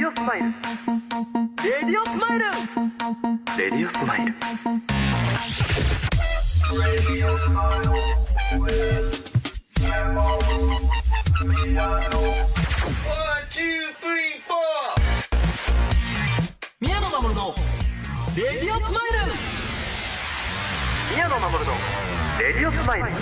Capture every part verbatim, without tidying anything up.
ディオスマイルレディオスマイルレディオスマイル宮野真守のレディオスマイル宮野真守のレディオスマイル。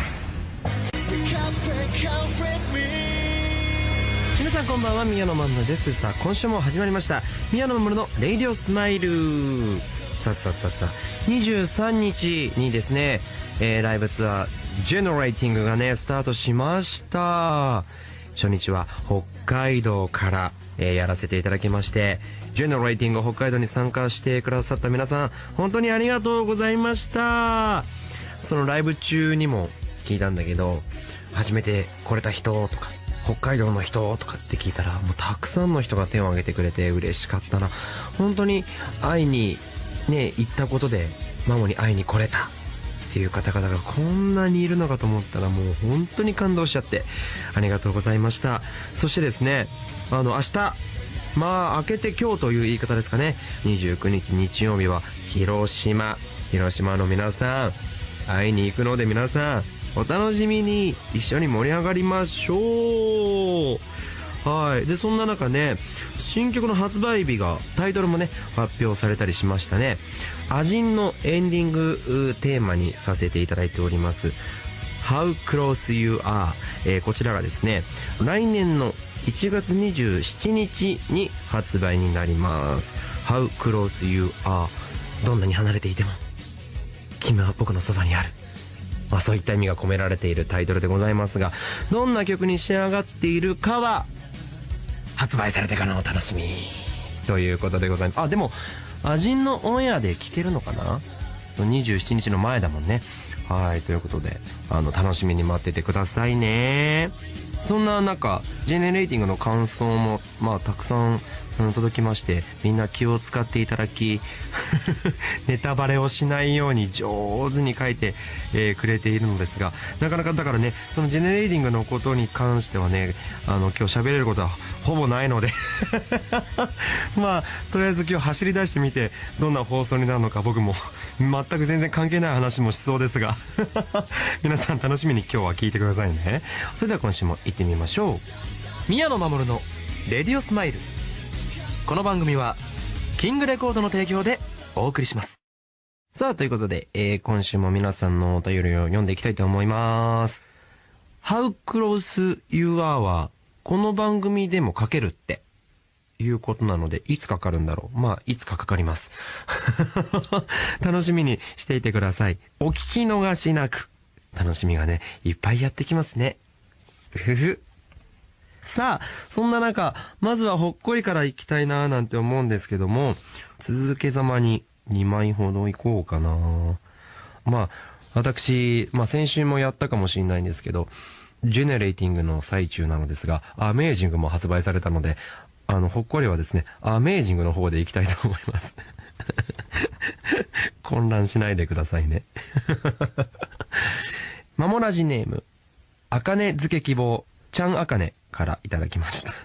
皆さんこんばんは、宮野真守です。さあ今週も始まりました宮野真守のレディオスマイル。さあさあさあさあにじゅうさんにちにですね、えー、ライブツアージェネレーティングがねスタートしました。初日は北海道から、えー、やらせていただきまして、ジェネレーティング北海道に参加してくださった皆さん本当にありがとうございました。そのライブ中にも聞いたんだけど、初めて来れた人とか北海道の人とかって聞いたら、もうたくさんの人が手を挙げてくれて嬉しかったな。本当に会いにね行ったことでマモに会いに来れたっていう方々がこんなにいるのかと思ったら、もう本当に感動しちゃってありがとうございました。そしてですね、あの明日、まあ明けて今日という言い方ですかね、にじゅうくにち日曜日は広島広島の皆さん会いに行くので、皆さんお楽しみに。一緒に盛り上がりましょう。はい。でそんな中ね、新曲の発売日がタイトルもね発表されたりしましたね。アジンのエンディングテーマにさせていただいております How Close You Are、えー、こちらがですね来年のいちがつにじゅうしちにちに発売になります。 How Close You Are、 どんなに離れていても君は僕のそばにある、まあ、そういった意味が込められているタイトルでございますが、どんな曲に仕上がっているかは発売されてからのお楽しみということでございます。あ、でもアジンのオンエアで聴けるのかな、にじゅうしちにちの前だもんね。はい、ということであの楽しみに待っててくださいね。そんな中ジェネレーティングの感想もまあたくさん、うん、届きまして、みんな気を使っていただきネタバレをしないように上手に書いて、えー、くれているのですが、なかなかだからね、そのジェネレーティングのことに関してはね、あの今日喋れることはほぼないのでまあとりあえず今日走り出してみてどんな放送になるのか、僕も全く全然関係ない話もしそうですが皆さん楽しみに今日は聞いてくださいね。それでは今週も行ってみましょう。宮野真守のレディオスマイル。この番組はキングレコードの提供でお送りします。さあということで、えー、今週も皆さんのお便りを読んでいきたいと思います。 How Close You Are はこの番組でもかけるっていうことなので、いつかかるんだろう。まあいつかかかります楽しみにしていてください。お聞き逃しなく。楽しみがねいっぱいやってきますね。ふふ。さあそんな中、まずはほっこりからいきたいななんて思うんですけども、続けざまににまいほどいこうかな。まあ私、まあ先週もやったかもしれないんですけど、ジェネレーティングの最中なのですが、アメージングも発売されたので、あのほっこりはですねアメージングの方でいきたいと思います混乱しないでくださいねマモラジネームあかね漬け希望ちゃんあかねからいただきました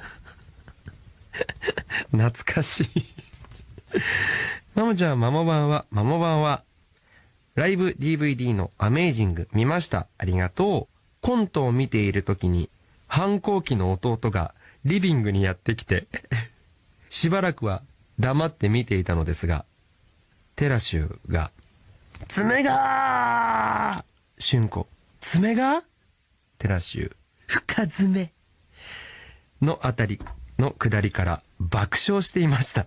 懐かしいマモちゃん、マモ版はマモ版はライブ ディーブイディー のアメージング見ました、ありがとう。コントを見ている時に反抗期の弟がリビングにやってきてしばらくは黙って見ていたのですが、テラシュが爪がー春子爪がテラシュ深爪のあたりのくだりから爆笑していました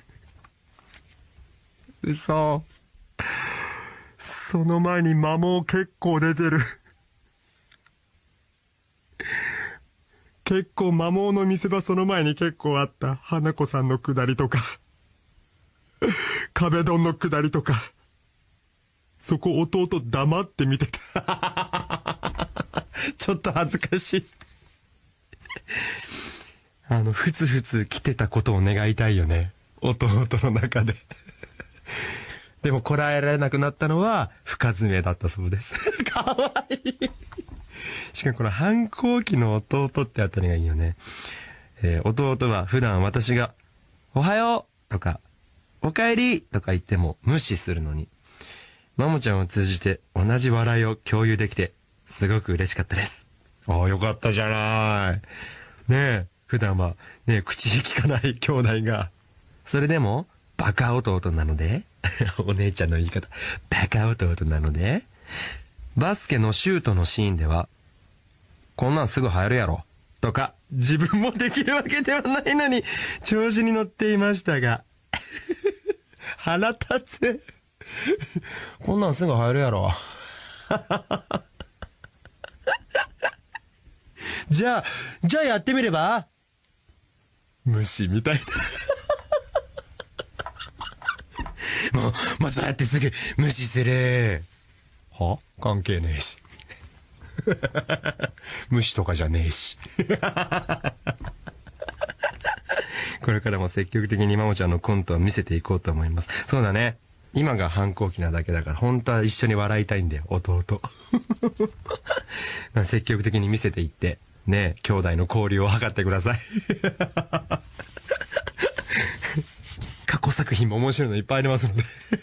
嘘。その前にマモ結構出てる結構摩耗の見せ場その前に結構あった。花子さんのくだりとか壁ドンのくだりとか、そこ弟黙って見てたちょっと恥ずかしいあのふつふつ来てたことを願いたいよね、弟の中ででもこらえられなくなったのは深爪だったそうですかわいいしかもこの反抗期の弟ってあたりがいいよね。えー、弟は普段私がおはようとか、おかえりとか言っても無視するのに、マモちゃんを通じて同じ笑いを共有できて、すごく嬉しかったです。ああ、よかったじゃない。ねえ、普段はねえ、口利かない兄弟が。それでも、バカ弟なので、お姉ちゃんの言い方、バカ弟なので、バスケのシュートのシーンでは、こんなんすぐ入るやろ、とか、自分もできるわけではないのに、調子に乗っていましたが、腹立つ。こんなんすぐ入るやろ。じゃあ、じゃあやってみれば？虫みたいな。もう、もうそうやってすぐ無視する。は？関係ねえし。虫とかじゃねえし。これからも積極的にマモちゃんのコントを見せていこうと思います。そうだね。今が反抗期なだけだから、本当は一緒に笑いたいんだよ、弟。積極的に見せていって、ね、兄弟の交流を図ってください。過去作品も面白いのいっぱいありますので。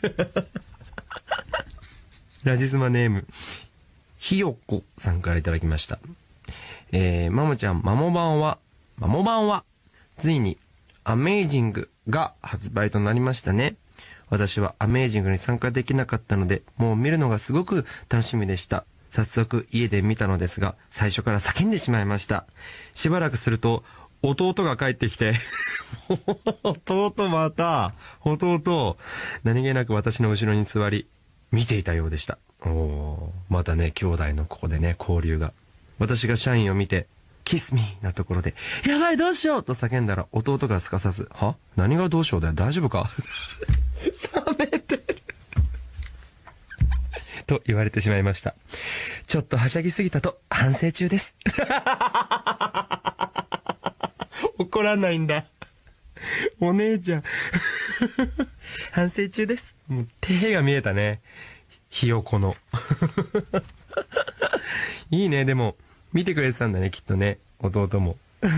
ラジスマネーム、ひよこさんからいただきました。えー、マモちゃん、マモ版は、マモ版は、ついに、アメイジングが発売となりましたね。私はアメイジングに参加できなかったので、もう見るのがすごく楽しみでした。早速家で見たのですが、最初から叫んでしまいました。しばらくすると、弟が帰ってきて、弟また、弟、何気なく私の後ろに座り、見ていたようでした。おー、またね、兄弟のここでね、交流が。私が社員を見て、キスミーなところで、やばいどうしようと叫んだら、弟がすかさず、は？何がどうしようだよ、大丈夫か？冷めてる。と言われてしまいました。ちょっとはしゃぎすぎたと反省中です。怒らないんだ。お姉ちゃん。反省中です。もう手が見えたね。ひよこの。いいね、でも、見てくれてたんだね、きっとね。弟も。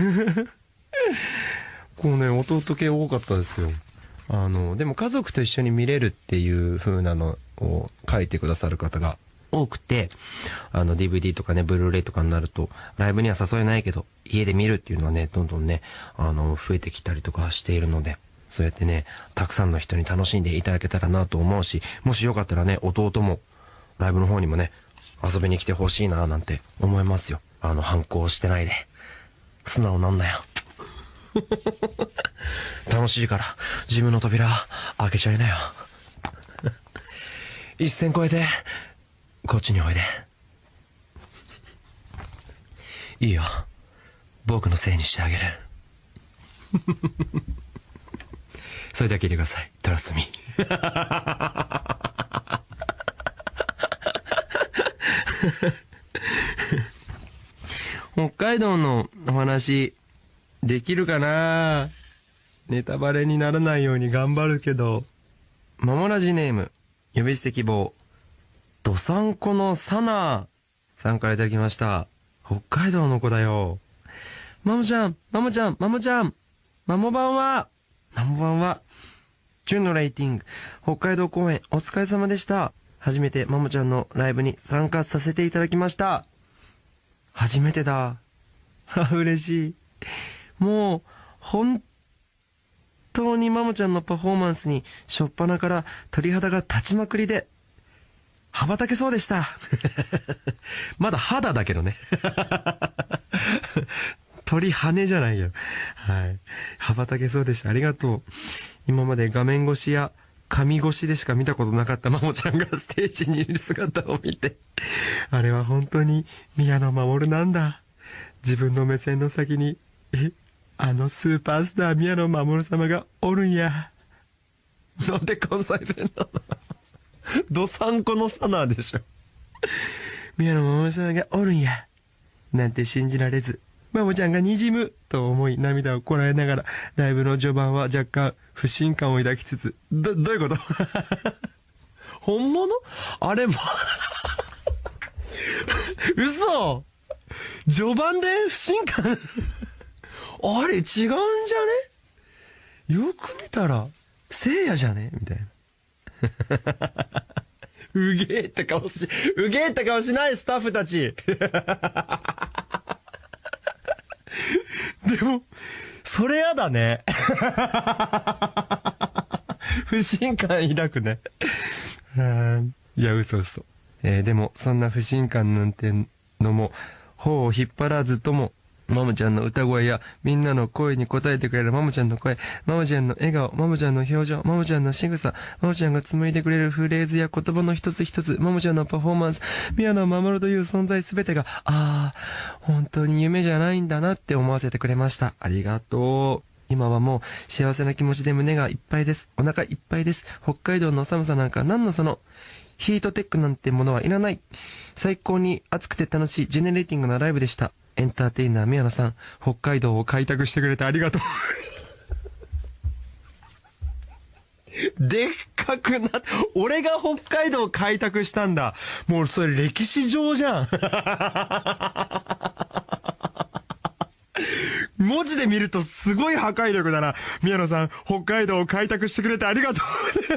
こうね、弟系多かったですよ。あの、でも家族と一緒に見れるっていう風なのを書いてくださる方が多くて、あの ディーブイディー とかね、ブルーレイとかになると、ライブには誘えないけど、家で見るっていうのはね、どんどんね、あの、増えてきたりとかしているので、そうやってね、たくさんの人に楽しんでいただけたらなと思うし、もしよかったらね、弟も、ライブの方にもね、遊びに来てほしいななんて思いますよ。あの、反抗してないで。素直なんだよ。楽しいから自分の扉開けちゃいなよ。一線越えてこっちにおいで。いいよ、僕のせいにしてあげる。それでは聞いてください。トラストミー。北海道のお話できるかな。ネタバレにならないように頑張るけど。マモラジネーム、呼び捨て希望、どさんこのサナさんからいただきました。北海道の子だよ。マモちゃん、マモちゃん、マモちゃん、マモ版は、マモ版は、ジュンのレーティング、北海道公演お疲れ様でした。初めてマモちゃんのライブに参加させていただきました。初めてだ。嬉しい。もう、本当にマモちゃんのパフォーマンスに、しょっぱなから鳥肌が立ちまくりで、羽ばたけそうでした。まだ肌だけどね。鳥羽じゃないよ。はい。羽ばたけそうでした。ありがとう。今まで画面越しや紙越しでしか見たことなかったマモちゃんがステージにいる姿を見て、あれは本当に宮野真守なんだ。自分の目線の先に、え、あのスーパースター宮野真守様がおるんや。なんで関西弁なの？どさんこのサナーでしょ。宮野真守様がおるんや。なんて信じられず、マモちゃんがにじむと思い涙をこらえながら、ライブの序盤は若干不信感を抱きつつ、ど、どういうこと？本物？あれも、嘘！序盤で不信感あれ違うんじゃね？ よく見たらせいやじゃねみたいな。うげえって顔し、うげえって顔しないスタッフたち。でも、それやだね。不信感抱くね。いや、嘘嘘。えー、でも、そんな不信感なんてのも、頬を引っ張らずとも、マムちゃんの歌声やみんなの声に応えてくれるマムちゃんの声、マムちゃんの笑顔、マムちゃんの表情、マムちゃんの仕草、マムちゃんが紡いでくれるフレーズや言葉の一つ一つ、マムちゃんのパフォーマンス、宮野真守という存在すべてが、ああ、本当に夢じゃないんだなって思わせてくれました。ありがとう。今はもう幸せな気持ちで胸がいっぱいです。お腹いっぱいです。北海道の寒さなんか何のその、ヒートテックなんてものはいらない。最高に熱くて楽しいジェネレーティングなライブでした。エンターテイナー宮野さん、北海道を開拓してくれてありがとう。でっかくな、俺が北海道を開拓したんだ。もうそれ歴史上じゃん。文字で見るとすごい破壊力だな。宮野さん、北海道を開拓してくれてありがとう。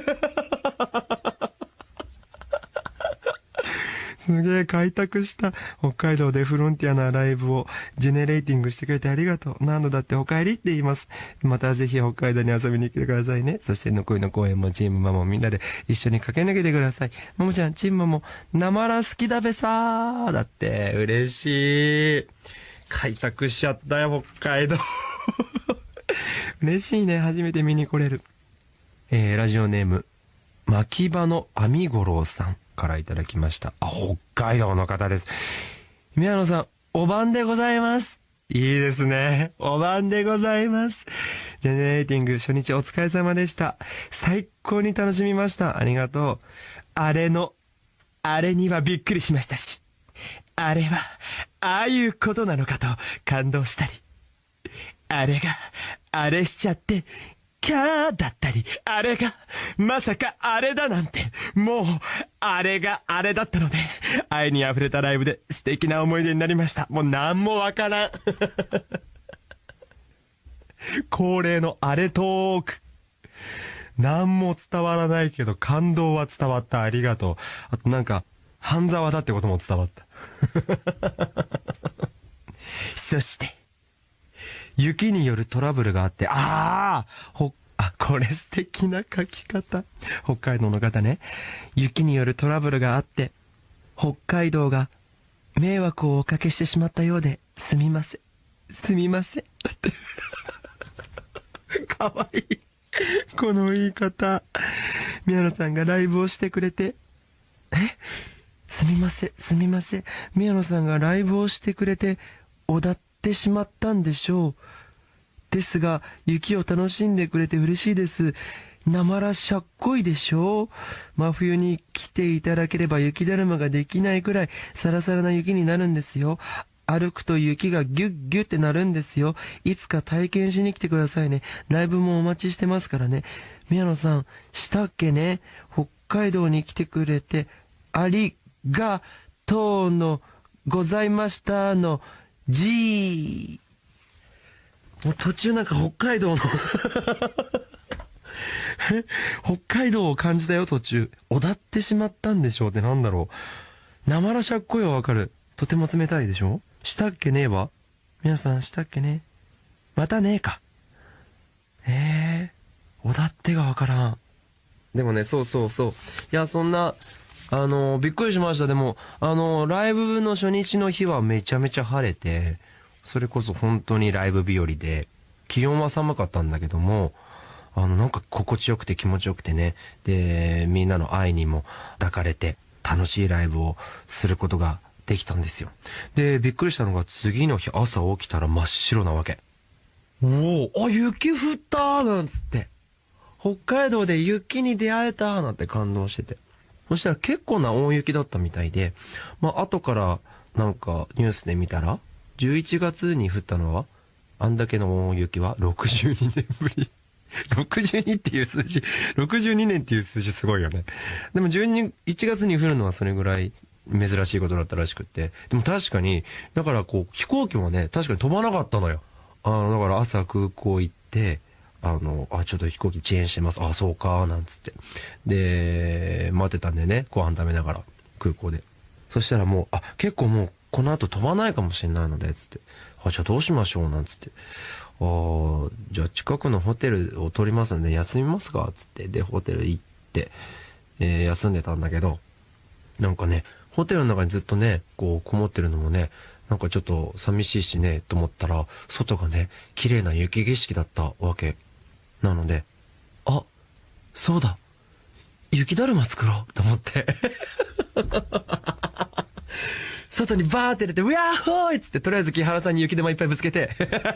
すげえ開拓した北海道でフロンティアなライブをジェネレーティングしてくれてありがとう。何度だってお帰りって言います。またぜひ北海道に遊びに来てくださいね。そして残りの公演もチームママもみんなで一緒に駆け抜けてください。ももちゃん、チームママもなまら好きだべさー。だって嬉しい。開拓しちゃったよ北海道。嬉しいね。初めて見に来れる。えー、ラジオネーム牧場の網五郎さんからいただきました。あ、北海道の方です。宮野さん、お晩でございます。いいですね。お晩でございます。ジェネレーティング初日お疲れ様でした。最高に楽しみました。ありがとう。あれの、あれにはびっくりしましたし、あれは、ああいうことなのかと感動したり、あれが、あれしちゃって、キャーだったり、あれが、まさかあれだなんて、もう、あれがあれだったので、愛に溢れたライブで素敵な思い出になりました。もうなんもわからん。恒例のあれトーク。なんも伝わらないけど、感動は伝わった。ありがとう。あとなんか、半沢だってことも伝わった。そして、雪によるトラブルがあって、ああほ、あ、これ素敵な書き方。北海道の方ね。雪によるトラブルがあって、北海道が迷惑をおかけしてしまったようですみません。すみません。だって。かわいい。この言い方。宮野さんがライブをしてくれて、えすみません、すみません。宮野さんがライブをしてくれて、踊ってしまったんでしょう。ですが、雪を楽しんでくれて嬉しいです。なまらしゃっこいでしょう。真冬に来ていただければ雪だるまができないくらいサラサラな雪になるんですよ。歩くと雪がギュッギュッってなるんですよ。いつか体験しに来てくださいね。ライブもお待ちしてますからね。宮野さん、したっけね。北海道に来てくれてありがとうのございましたのじー。もう途中なんか北海道の北海道を感じたよ途中。踊ってしまったんでしょうってなんだろう。なまらしゃっこいはわかる。とても冷たいでしょ。したっけねえわ。皆さんしたっけね。またねえか。えー、踊ってがわからん。でもね、そうそうそう。いや、そんな、あの、びっくりしました。でも、あの、ライブの初日の日はめちゃめちゃ晴れて、それこそ本当にライブ日和で、気温は寒かったんだけども、あの、なんか心地よくて気持ちよくてね、で、みんなの愛にも抱かれて、楽しいライブをすることができたんですよ。で、びっくりしたのが次の日朝起きたら真っ白なわけ。おお、あ、雪降ったーなんつって。北海道で雪に出会えたーなんて感動してて。そしたら結構な大雪だったみたいで、まあ後からなんかニュースで見たら、じゅういちがつに降ったのは、あんだけの大雪はろくじゅうにねんぶり。ろくじゅうにっていう数字、ろくじゅうにねんっていう数字すごいよね。でもじゅういちがつに降るのはそれぐらい珍しいことだったらしくって。でも確かに、だからこう飛行機もね、確かに飛ばなかったのよ。あの、だから朝空港行って、 あの、あ、ちょっと飛行機遅延してます。あ、そうか、なんつって。で、待ってたんでね、ご飯食べながら、空港で。そしたらもう、あ、結構もう、この後飛ばないかもしれないので、つって。あ、じゃあどうしましょう、なんつって。あ、じゃあ近くのホテルを取りますので、休みますか、つって。で、ホテル行って、えー、休んでたんだけど、なんかね、ホテルの中にずっとね、こう、こもってるのもね、なんかちょっと寂しいしね、と思ったら、外がね、綺麗な雪景色だったわけ。なので、あ、そうだ、雪だるま作ろうと思って。外にバーって出て、うやーほーいっつって、とりあえず木原さんに雪玉いっぱいぶつけて。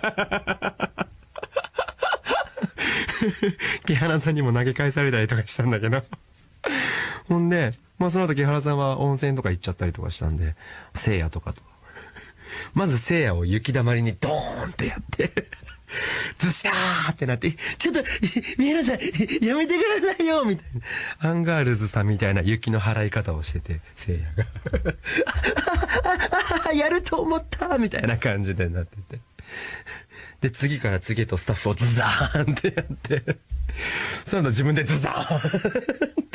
木原さんにも投げ返されたりとかしたんだけど。ほんで、まあその後木原さんは温泉とか行っちゃったりとかしたんで、聖夜とかと。まず聖夜を雪だまりにドーンってやって、ズシャーってなって、ちょっと、宮野さん、やめてくださいよみたいな。アンガールズさんみたいな雪の払い方をしてて、聖夜が。あやると思ったみたいな感じでなってて。で、次から次へとスタッフをズザーンってやって、その後自分でズザーンって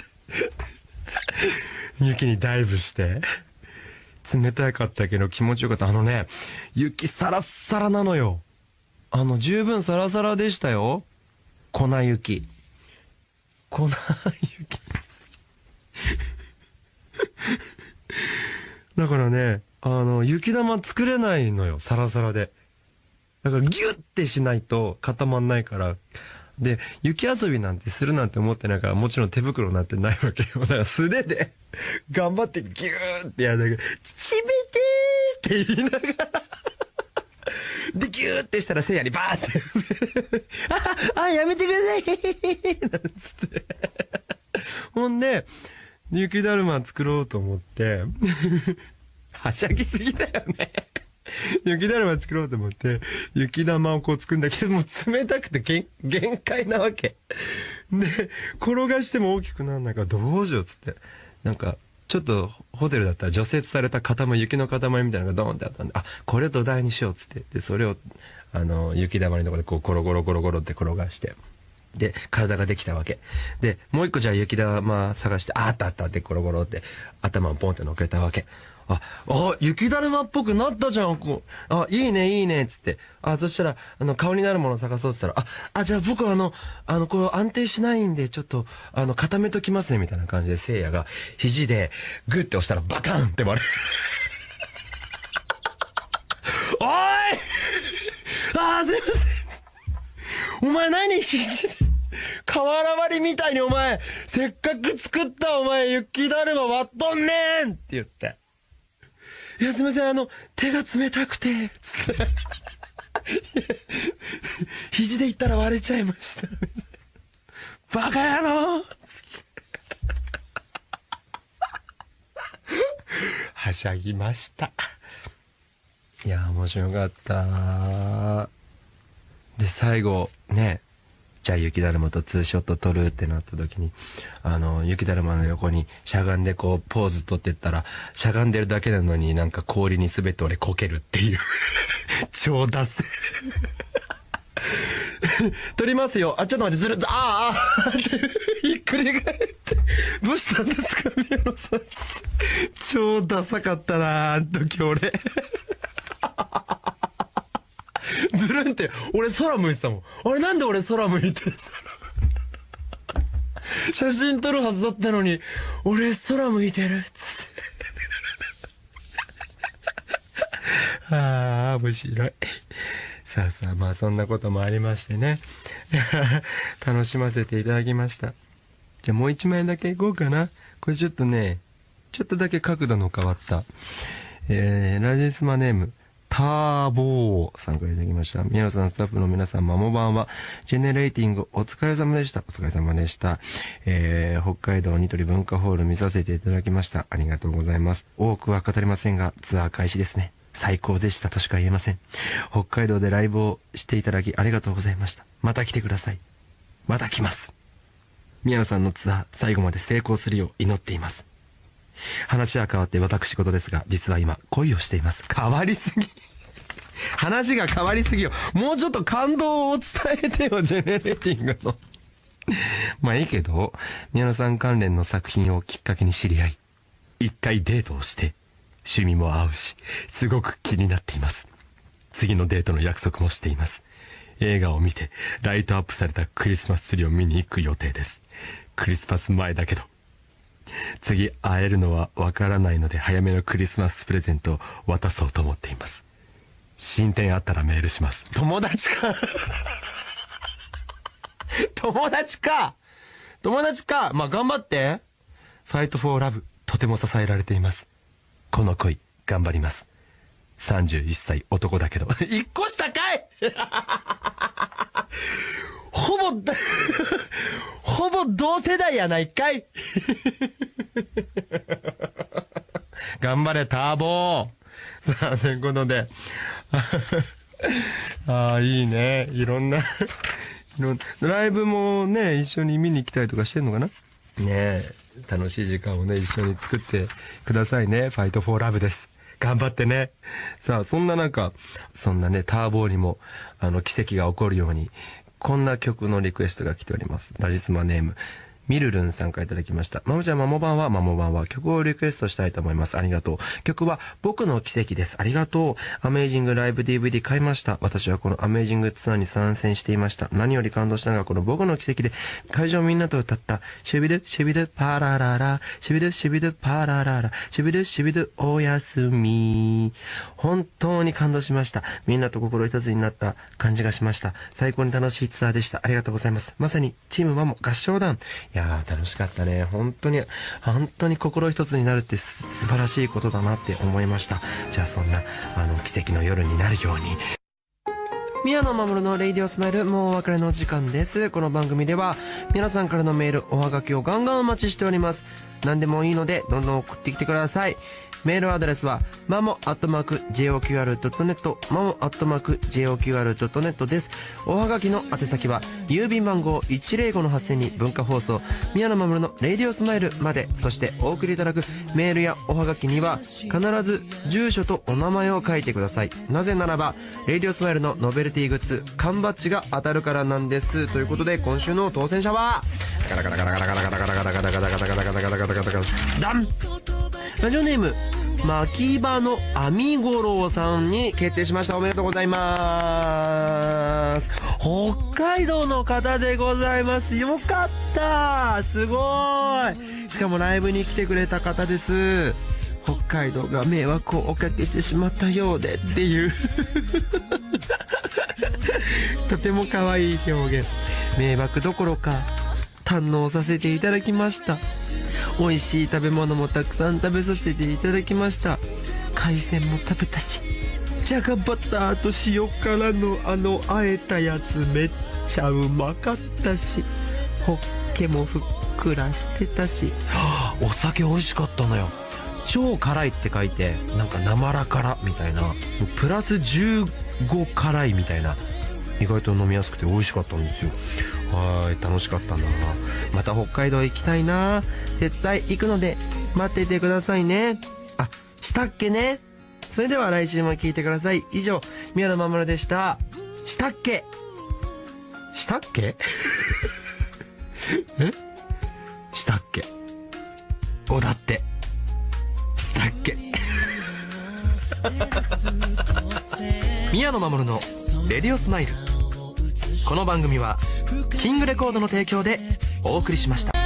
雪にダイブして、冷たかったけど気持ちよかった。あのね、雪サラッサラなのよ。あの、十分サラサラでしたよ。粉雪。粉雪。だからね、あの、雪玉作れないのよ、サラサラで。だからギュッてしないと固まんないから。で、雪遊びなんてするなんて思ってないから、もちろん手袋なんてないわけよ。だから素手で頑張ってギューってやるんだけど、ちびてーって言いながらで、ギューってしたらせいやにバーってあ、あ、やめてくださいなんつってほんで、雪だるま作ろうと思ってはしゃぎすぎだよね雪だるま作ろうと思って、雪玉をこう作るんだけど、もう冷たくて限限界なわけ。で、転がしても大きくならないからどうしようっつって。なんか、ちょっとホテルだったら除雪された塊、雪の塊みたいなのがドーンってあったんで、あ、これを土台にしようっつって。で、それを、あの、雪玉のところでこう、ゴロゴロゴロゴロって転がして。で、体ができたわけ。で、もう一個じゃあ雪玉探して、あ、あったあったってゴロゴロって頭をポンって乗っけたわけ。あ、あ、雪だるまっぽくなったじゃん。こうあ、いいね、いいね、つって。あ、そしたら、あの、顔になるものを探そうって言ったら、あ、あ、じゃあ僕はあの、あの、これ安定しないんで、ちょっと、あの、固めときますね、みたいな感じで、聖夜が、肘で、グッて押したら、バカンって割れる。おーいあー、すいません。お前何肘で、瓦割りみたいにお前、せっかく作ったお前、雪だるま割っとんねんって言って。いや、すみません、あの、手が冷たくて、つって。肘で言ったら割れちゃいました。バカ野郎つって。はしゃぎました。いや、面白かった。で、最後、ね、じゃあ雪だるまとツーショット撮るってなった時に、あの、雪だるまの横にしゃがんでこうポーズ撮ってったら、しゃがんでるだけなのになんか氷に滑って俺こけるっていう。超ダセ。撮りますよ。あ、ちょっと待って、ずるっと、あーあーってひっくり返って。どうしたんですか、宮野さん。超ダサかったなあの時俺。ずるんって、俺空向いてたもん。あれなんで俺空向いてんだろう。写真撮るはずだったのに、俺空向いてるっつって。ああ、面白い。さあさあ、まあそんなこともありましてね。楽しませていただきました。じゃあもう一枚だけいこうかな。これちょっとね、ちょっとだけ角度の変わった。えー、ラジスマネーム。ターボーさんからいただきました。宮野さん、スタッフの皆さん、マモバンは、ジェネレーティング、お疲れ様でした。お疲れ様でした。えー、北海道ニトリ文化ホール見させていただきました。ありがとうございます。多くは語りませんが、ツアー開始ですね。最高でしたとしか言えません。北海道でライブをしていただき、ありがとうございました。また来てください。また来ます。宮野さんのツアー、最後まで成功するよう祈っています。話は変わって私事ですが、実は今恋をしています。変わりすぎ話が変わりすぎよ。もうちょっと感動を伝えてよ、ジェネレーティングの。まあいいけど、宮野さん関連の作品をきっかけに知り合い、一回デートをして、趣味も合うし、すごく気になっています。次のデートの約束もしています。映画を見て、ライトアップされたクリスマスツリーを見に行く予定です。クリスマス前だけど。次会えるのはわからないので、早めのクリスマスプレゼントを渡そうと思っています。進展あったらメールします。友達か友達か友達かまあ頑張って。ファイトフォーラブ、とても支えられています。この恋、頑張ります。さんじゅういっさい男だけど。一個下かいほぼ、ほぼ同世代やないかい頑張れ、ターボー。さあ、ということで。ああ、いいね。いろんな、いろんな、ライブもね、一緒に見に行きたいとかしてんのかなねえ、楽しい時間をね、一緒に作ってくださいね。ファイトフォーラブです。頑張ってね。さあ、そんな中、そんなね、ターボーにも、あの、奇跡が起こるように、こんな曲のリクエストが来ております。ラジスマネーム、ミルルンさんからいただきました。まもちゃん、まもばんは、まもばんは、曲をリクエストしたいと思います。ありがとう。曲は、僕の奇跡です。ありがとう。アメージングライブ ディーブイディー 買いました。私はこのアメージングツアーに参戦していました。何より感動したのが、この僕の奇跡で、会場みんなと歌った、シュビドゥ、シュビドゥ、パラララ、シュビドゥ、シュビドゥ、パラララ、シュビドゥ、シュビドゥ、おやすみ。本当に感動しました。みんなと心一つになった感じがしました。最高に楽しいツアーでした。ありがとうございます。まさに、チームマモ合唱団。いやー、楽しかった。本当に本当に心一つになるって素晴らしいことだなって思いました。じゃあそんなあの奇跡の夜になるように。宮野真守のレイディオスマイル、もうお別れの時間です。この番組では皆さんからのメール、おはがきをガンガンお待ちしております。何でもいいのでどんどん送ってきてください。メールアドレスはマモアットマーク ジェイオーキューアールドットネット マモアットマーク ジェイオーキューアールドットネット です。おはがきの宛先は郵便番号 いちまるごのはっせんに文化放送宮野真守のレイディオスマイルまで。そしてお送りいただくメールやおはがきには必ず住所とお名前を書いてください。なぜならばレイディオスマイルのノベルティグッズ缶バッジが当たるからなんです。ということで今週の当選者はガラガラガラガラガラガラガラガラガラガラガラガラガラガラガラガラガラガラダン。ラジオネーム牧場のアミゴロウさんに決定しました。おめでとうございます。北海道の方でございます。よかった、すごい。しかもライブに来てくれた方です。北海道が迷惑をおかけしてしまったようでっていうとても可愛い表現。迷惑どころか堪能させていただきました。美味しい食べ物もたくさん食べさせていただきました。海鮮も食べたし、じゃがバターと塩辛のあのあえたやつめっちゃうまかったし、ホッケもふっくらしてたし、はあ、お酒美味しかったのよ。超辛いって書いてなんか生ら辛みたいな、プラスじゅうご辛いみたいな、意外と飲みやすくて美味しかったんですよ。はい、楽しかったな。また北海道行きたいな。絶対行くので待っててくださいね。あ、したっけね。それでは来週も聞いてください。以上、宮野真守でした。したっけしたっけえしたっけおだってしたっけ宮野真守のレディオスマイル。この番組はキングレコードの提供でお送りしました。